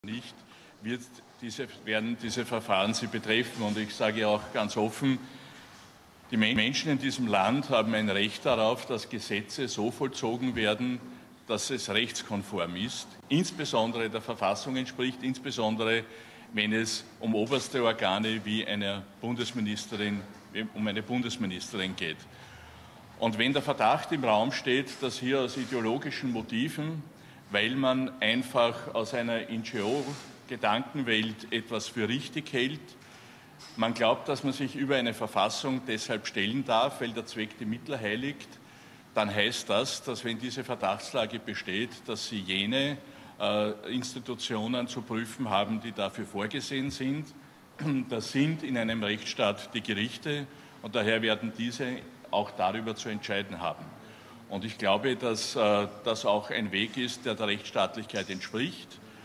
nicht, werden diese Verfahren sie betreffen. Und ich sage auch ganz offen, die Menschen in diesem Land haben ein Recht darauf, dass Gesetze so vollzogen werden, dass es rechtskonform ist, insbesondere der Verfassung entspricht, insbesondere wenn es um oberste Organe wie um eine Bundesministerin geht. Und wenn der Verdacht im Raum steht, dass hier aus ideologischen Motiven, weil man einfach aus einer NGO-Gedankenwelt etwas für richtig hält, man glaubt, dass man sich über eine Verfassung deshalb stellen darf, weil der Zweck die Mittel heiligt, dann heißt das, dass wenn diese Verdachtslage besteht, dass Sie jene Institutionen zu prüfen haben, die dafür vorgesehen sind. Das sind in einem Rechtsstaat die Gerichte und daher werden diese auch darüber zu entscheiden haben. Und ich glaube, dass das auch ein Weg ist, der Rechtsstaatlichkeit entspricht.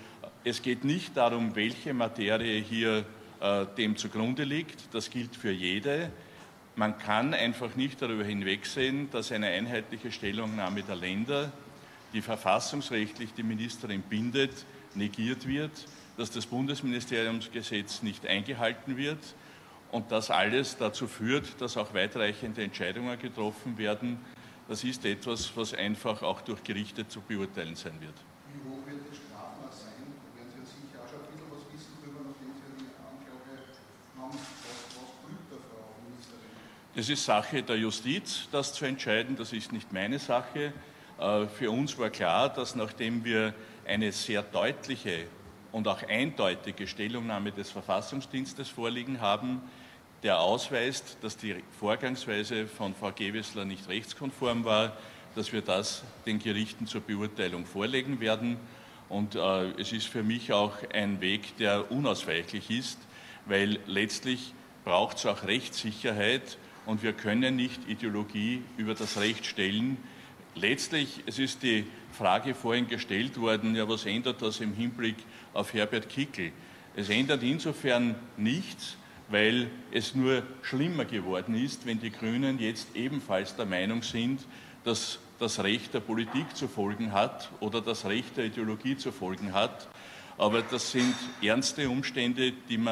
Es geht nicht darum, welche Materie hier dem zugrunde liegt. Das gilt für jede. Man kann einfach nicht darüber hinwegsehen, dass eine einheitliche Stellungnahme der Länder, die verfassungsrechtlich die Ministerin bindet, negiert wird, dass das Bundesministeriumsgesetz nicht eingehalten wird und das alles dazu führt, dass auch weitreichende Entscheidungen getroffen werden. Das ist etwas, was einfach auch durch Gerichte zu beurteilen sein wird. Wie hoch wird das Strafmaß sein? Da werden Sie ja sicher auch schon ein bisschen was wissen darüber, nachdem Sie die Anklage haben. Was prüft der Frau Ministerin? Das ist Sache der Justiz, das zu entscheiden. Das ist nicht meine Sache. Für uns war klar, dass nachdem wir eine sehr deutliche und auch eindeutige Stellungnahme des Verfassungsdienstes vorliegen haben, der ausweist, dass die Vorgangsweise von Frau Gewessler nicht rechtskonform war, dass wir das den Gerichten zur Beurteilung vorlegen werden. Und es ist für mich auch ein Weg, der unausweichlich ist, weil letztlich braucht es auch Rechtssicherheit und wir können nicht Ideologie über das Recht stellen. Letztlich, es ist die Frage vorhin gestellt worden, ja, was ändert das im Hinblick auf Herbert Kickl? Es ändert insofern nichts, weil es nur schlimmer geworden ist, wenn die Grünen jetzt ebenfalls der Meinung sind, dass das Recht der Politik zu folgen hat oder das Recht der Ideologie zu folgen hat. Aber das sind ernste Umstände,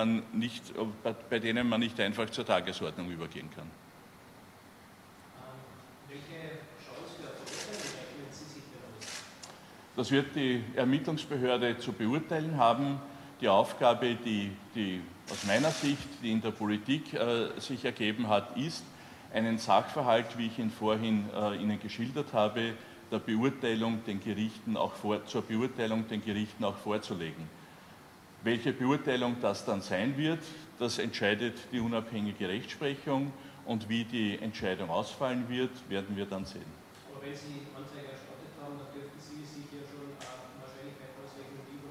bei denen man nicht einfach zur Tagesordnung übergehen kann. Welche Chance für Verurteilung rechnen Sie sich damit? Das wird die Ermittlungsbehörde zu beurteilen haben. Die Aufgabe, die aus meiner Sicht, die in der Politik sich ergeben hat, ist, einen Sachverhalt, wie ich ihn vorhin Ihnen geschildert habe, zur Beurteilung den Gerichten auch vorzulegen. Welche Beurteilung das dann sein wird, das entscheidet die unabhängige Rechtsprechung und wie die Entscheidung ausfallen wird, werden wir dann sehen. Aber wenn Sie Anzeige erstattet haben, dann dürften Sie sich ja schon Wahrscheinlichkeit ausrechnen über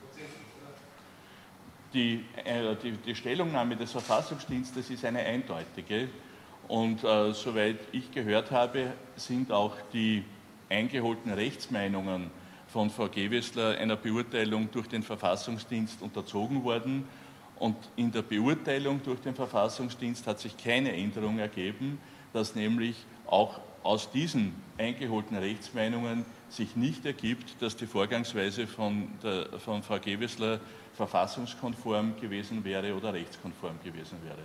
50%, oder? Die Stellungnahme des Verfassungsdienstes ist eine eindeutige und soweit ich gehört habe, sind auch die eingeholten Rechtsmeinungen von Frau Gewessler einer Beurteilung durch den Verfassungsdienst unterzogen worden. Und in der Beurteilung durch den Verfassungsdienst hat sich keine Änderung ergeben, dass nämlich auch aus diesen eingeholten Rechtsmeinungen sich nicht ergibt, dass die Vorgangsweise von Frau Gewessler verfassungskonform gewesen wäre oder rechtskonform gewesen wäre.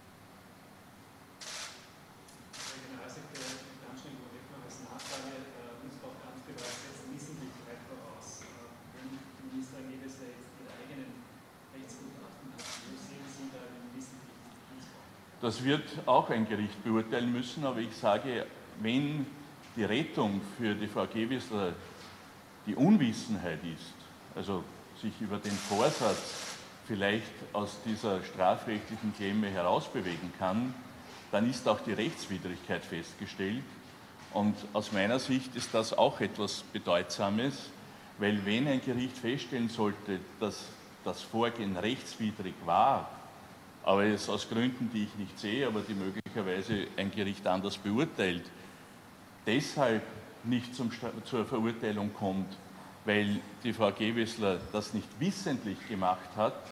Das wird auch ein Gericht beurteilen müssen, aber ich sage, wenn die Rettung für die Frau Gewessler die Unwissenheit ist, also sich über den Vorsatz vielleicht aus dieser strafrechtlichen Klemme herausbewegen kann, dann ist auch die Rechtswidrigkeit festgestellt. Und aus meiner Sicht ist das auch etwas Bedeutsames, weil wenn ein Gericht feststellen sollte, dass das Vorgehen rechtswidrig war, aber es aus Gründen, die ich nicht sehe, aber die möglicherweise ein Gericht anders beurteilt, deshalb nicht zur Verurteilung kommt, weil die Frau Gewessler das nicht wissentlich gemacht hat,